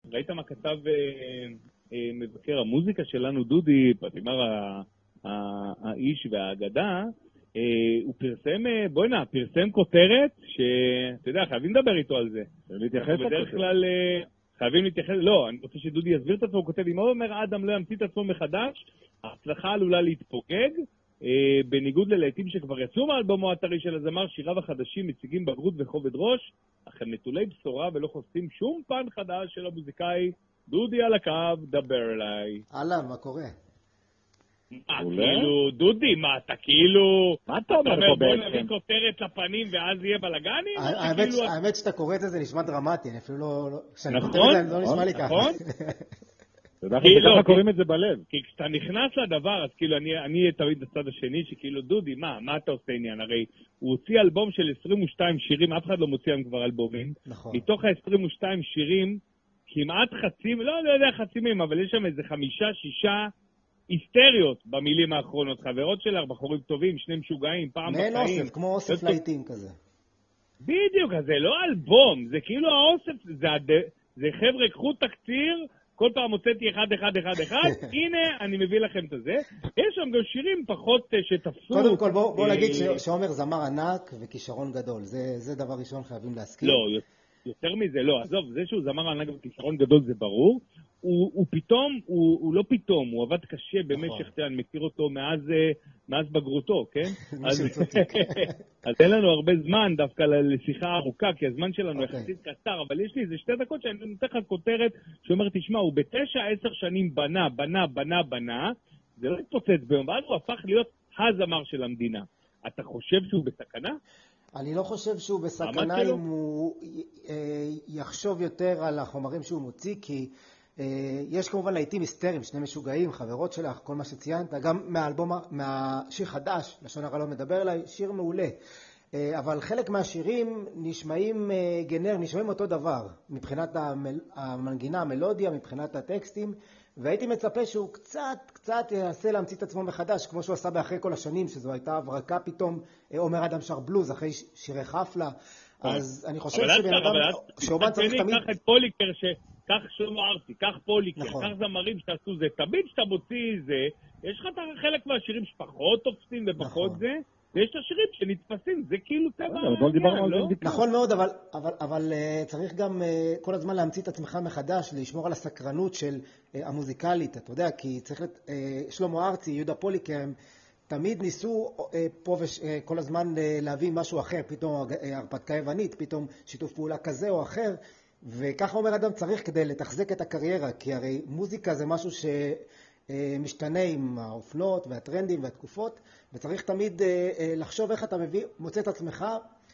ראית מה כתב מבקר המוזיקה שלנו, דודי, פטימר האיש והאגדה, הוא פרסם כותרת שאתה יודע, חייבים לדבר איתו על זה. בדרך כלל חייבים להתייחס, לא, אני רוצה שדודי יסביר את עצמו, הוא כותב, אם אומר אדם לא ימציא את עצמו מחדש, ההצלחה עלולה להתפוגג, בניגוד ללהיטים שכבר יצאו מהאלבומו הטרי של הזמר, שיריו החדשים מציגים בגרות וכובד ראש, אך הם נטולי בשורה ולא חושפים שום פן חדש של המוזיקאי. דודי על הקו, דבר אליי. אהלן, מה קורה? כאילו, דודי, מה אתה כאילו... מה אתה אומר פה בוא בעצם? נביא כותרת לפנים ואז יהיה בלגנים? האמת שאתה קורא את זה נשמע דרמטי, אני אפילו לא... נכון, לא נשמע לי ככה. אתה יודע, ככה קוראים את זה בלב. כי כשאתה נכנס לדבר, אז כאילו אני תמיד בצד השני, שכאילו דודי, מה אתה עושה עניין? הרי הוא הוציא אלבום של 22 שירים, אף אחד לא מוציא להם כבר אלבומים. נכון. מתוך ה-22 שירים, כמעט חצים, לא יודע חצימים, אבל יש שם איזה 5-6 היסטריות במילים האחרונות. חברות שלך, בחורים טובים, שני משוגעים, פעם בחיים. מעין אוסף, כמו אוסף להיטים כזה. בדיוק, אז זה לא אלבום, זה כאילו האוסף, זה חבר'ה, קחו תקציר, כל פעם הוצאתי אחד, הנה, אני מביא לכם את זה. יש שם גם שירים פחות שתפסו. קודם כל, בוא נגיד שעומר זמר ענק וכישרון גדול. זה דבר ראשון חייבים להסכים. לא, יותר מזה, לא. עזוב, זה שהוא זמר ענק וכישרון גדול זה ברור. הוא פתאום, הוא לא פתאום, הוא עבד קשה במשך, אני מכיר אותו מאז בגרותו, כן? אז אין לנו הרבה זמן דווקא לשיחה ארוכה, כי הזמן שלנו יחסית קצר, אבל יש לי איזה 2 דקות שאני נותן לך כותרת שאומר, תשמע, הוא ב9-10 שנים בנה, זה לא התפוצץ ביום, ואז הוא הפך להיות הזמר של המדינה. אתה חושב שהוא בסכנה? אני לא חושב שהוא בסכנה אם הוא יחשוב יותר על החומרים שהוא מוציא, כי יש כמובן להיטים היסטריים, שני משוגעים, חברות שלך, כל מה שציינת, גם מהאלבום, מהשיר חדש, לשון הרע לא מדבר אליי, שיר מעולה. אבל חלק מהשירים נשמעים נשמעים אותו דבר, מבחינת המנגינה, המלודיה, מבחינת הטקסטים, והייתי מצפה שהוא קצת ינסה להמציא את עצמו מחדש, כמו שהוא עשה באחרי כל השנים, שזו הייתה הברקה פתאום, עומר אדם שר בלוז, אחרי שירי חפלה, אז אני חושב שבן אדם, שאומן צריך תמיד... קח את פוליקר, קח שלמה ארצי, קח פוליקר, קח זמרים שתעשו זה, תמיד שאתה מוציא זה, יש לך חלק מהשירים שפחות תופסים ופחות זה, ויש את השירים שנתפסים, זה כאילו טבע העניין, לא? נכון מאוד, אבל צריך גם כל הזמן להמציא את עצמך מחדש, לשמור על הסקרנות של המוזיקלית, אתה יודע, כי צריך שלמה ארצי, יהודה פוליקר, הם תמיד ניסו פה כל הזמן להביא משהו אחר, פתאום הרפתקה יוונית, פתאום שיתוף פעולה כזה או אחר, וככה אומר אדם צריך כדי לתחזק את הקריירה, כי הרי מוזיקה זה משהו שמשתנה עם האופנות והטרנדים והתקופות, וצריך תמיד לחשוב איך אתה מוצא את עצמך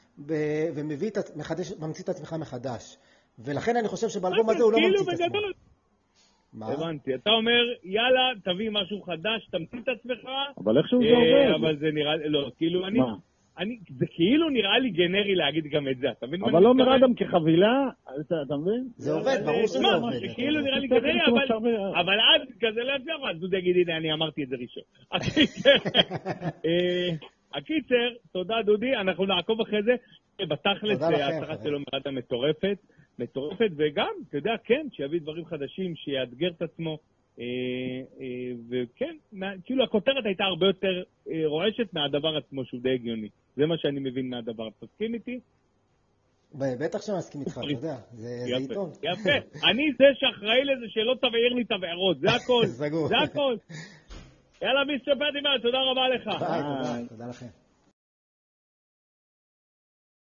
וממציא את עצמך מחדש. ולכן אני חושב שבאלבום הזה הוא לא ממציא את עצמו. הבנתי, אתה אומר, יאללה, תביא משהו חדש, תמציא את עצמך. אבל איכשהו זה עובד. אבל זה נראה, לא, כאילו זה כאילו נראה לי גנרי להגיד גם את זה, אתה מבין? אבל לא מראה גם כחבילה, אתה מבין? זה עובד, ברור שזה עובד. זה כאילו נראה לי גנרי, אבל אז כזה לא יצא, אז דודי יגיד, הנה, אני אמרתי את זה ראשון. הקיצר, תודה דודי, אנחנו נעקוב אחרי זה, בתכלס ההצלחה שלו מראה מטורפת, וגם, אתה יודע, כן, שיביא דברים חדשים, שיאתגר את עצמו, וכן, כאילו הכותרת הייתה הרבה יותר רועשת מהדבר עצמו שהוא די הגיוני. זה מה שאני מבין מהדבר. תסכים איתי? בטח שמסכים איתך, אתה יודע, זה עיתון. יפה, אני זה שאחראי לזה שלא תבעיר לי תבערות, זה הכל. זה הכל. יאללה מיסטר פטימר, תודה רבה לך. תודה לכם.